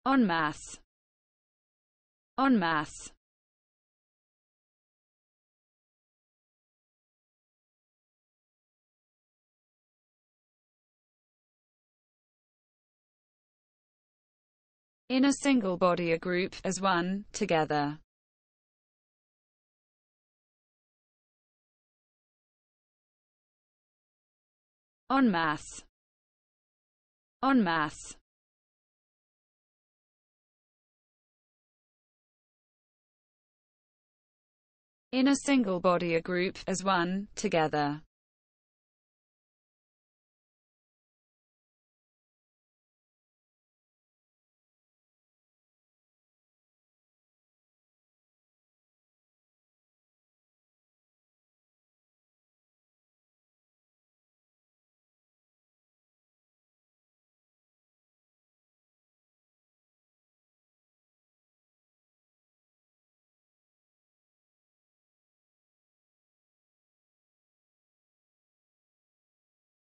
en masse, en masse. In a single body, a group, as one, together. En masse, en masse. In a single body, a group, as one, together.